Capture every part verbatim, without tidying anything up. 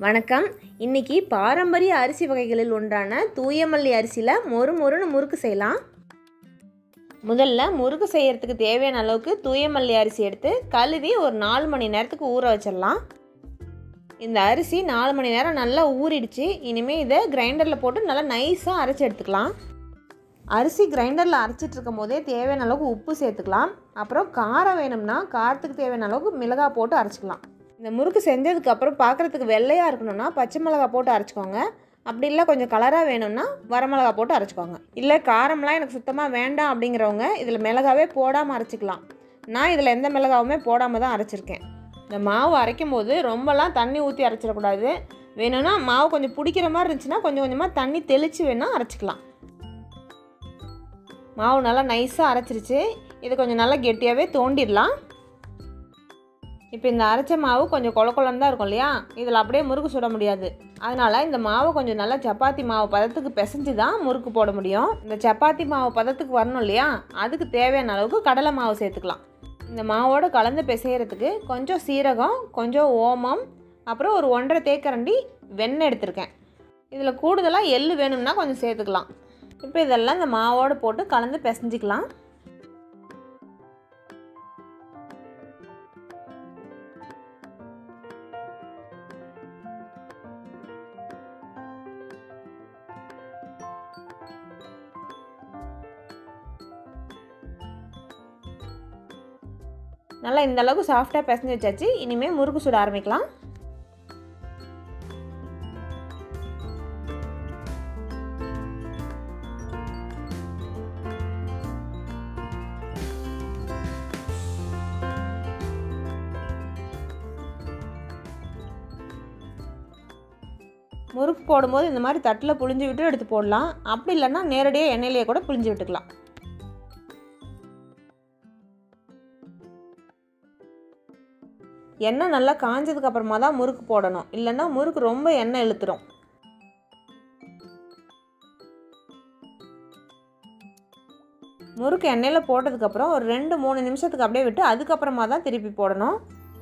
வணக்கம். இன்னைக்கு பாரம்பரிய அரிசி வகைகளில் ஒன்றான தூயமல்லி அரிசியில் மொறு மொறுன்னு முறுக்கு செய்யலாம். முதல்ல முறுக்கு செய்யறதுக்கு தேவையான அளவுக்கு தூயமல்லி அரிசி எடுத்து கழுவி ஒரு நாலு மணி நேரத்துக்கு ஊற வச்சிடலாம். இந்த அரிசி நாலு மணி நேரம் நல்லா ஊறிடுச்சு. இனிமேல் இதை கிரைண்டரில் போட்டு நல்லா நைஸாக அரைச்சி எடுத்துக்கலாம். அரிசி கிரைண்டரில் அரைச்சிட்டு இருக்கும் போதே தேவையான அளவுக்கு உப்பு சேர்த்துக்கலாம். அப்புறம் காரம் வேணும்னா காரத்துக்கு தேவையான அளவுக்கு மிளகாய் போட்டு அரைச்சிக்கலாம். இந்த முறுக்கு செஞ்சதுக்கப்புறம் பார்க்குறதுக்கு வெள்ளையாக இருக்கணும்னா பச்சை மிளகா போட்டு அரைச்சிக்கோங்க. அப்படி இல்லை கொஞ்சம் கலராக வேணும்னா வரமிளகா போட்டு அரைச்சிக்கோங்க. இல்லை காரம்லாம் எனக்கு சுத்தமாக வேண்டாம் அப்படிங்கிறவங்க இதில் மிளகாவே போடாமல் அரைச்சிக்கலாம். நான் இதில் எந்த மிளகாவுமே போடாமல் தான் அரைச்சிருக்கேன். இந்த மாவு அரைக்கும் போது ரொம்பலாம் தண்ணி ஊற்றி அரைச்சிடக்கூடாது. வேணும்னா மாவு கொஞ்சம் பிடிக்கிற மாதிரி இருந்துச்சுன்னா கொஞ்சம் கொஞ்சமாக தண்ணி தெளித்து வேணால் அரைச்சிக்கலாம். மாவு நல்லா நைஸாக அரைச்சிருச்சு. இது கொஞ்சம் நல்லா கெட்டியாகவே தோண்டிடலாம். இப்போ இந்த அரைச்ச மாவு கொஞ்சம் கொல கொலன்னு தான் இருக்கும் இல்லையா, இதில் அப்படியே முறுக்கு சுட முடியாது. அதனால் இந்த மாவு கொஞ்சம் நல்லா சப்பாத்தி மாவு பதத்துக்கு பிசைஞ்சு தான் முறுக்கு போட முடியும். இந்த சப்பாத்தி மாவு பதத்துக்கு வரணும் இல்லையா, அதுக்கு தேவையான அளவுக்கு கடலை மாவு சேர்த்துக்கலாம். இந்த மாவோடு கலந்து பிசைகிறதுக்கு கொஞ்சம் சீரகம், கொஞ்சம் ஓமம், அப்புறம் ஒரு ஒன்றரை தேக்கரண்டி வெண்ணெய் எடுத்திருக்கேன். இதில் கூடுதலாக எள்ளு வேணும்னா கொஞ்சம் சேர்த்துக்கலாம். இப்போ இதெல்லாம் இந்த மாவோடு போட்டு கலந்து பிசைஞ்சிக்கலாம். நல்லா இந்த அளவுக்கு சாஃப்டாக பிசைஞ்சு வச்சாச்சு. இனிமேல் முறுக்கு சுட ஆரம்பிக்கலாம். முறுக்கு போடும்போது இந்த மாதிரி தட்டில் புழிஞ்சு விட்டு எடுத்து போடலாம். அப்படி இல்லைன்னா நேரடியாக எண்ணெயிலேயே கூட புழிஞ்சு விட்டுக்கலாம். எண்ணெய் நல்லா காஞ்சதுக்கு அப்புறமா தான் முறுக்கு போடணும். இல்லைன்னா முறுக்கு ரொம்ப எண்ணெய் இழுத்துரும். முறுக்கு எண்ணெயில் போட்டதுக்கப்புறம் ஒரு ரெண்டு மூணு நிமிஷத்துக்கு அப்படியே விட்டு அதுக்கப்புறமா தான் திருப்பி போடணும்.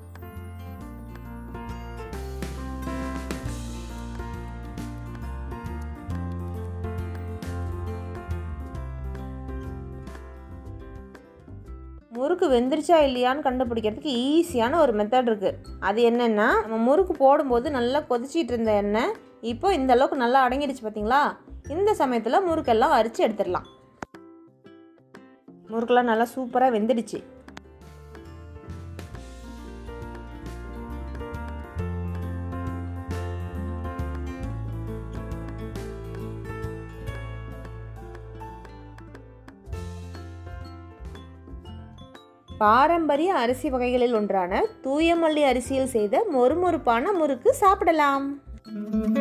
முறுக்கு வெந்துருச்சா இல்லையான்னு கண்டுபிடிக்கிறதுக்கு ஈஸியான ஒரு மெத்தட் இருக்குது. அது என்னென்னா, நம்ம முறுக்கு போடும்போது நல்லா கொதிச்சிட்டு இருந்த எண்ணெய் இப்போ இந்த அளவுக்கு நல்லா அடங்கிடுச்சு பார்த்தீங்களா. இந்த சமயத்தில் முறுக்கெல்லாம் அரிச்சு எடுத்துடலாம். முறுக்கெல்லாம் நல்லா சூப்பராக வெந்துடுச்சு. பாரம்பரிய அரிசி வகைகளில் ஒன்றான தூயமல்லி அரிசியில் செய்த மொறுமொறுப்பான முறுக்கு சாப்பிடலாம்.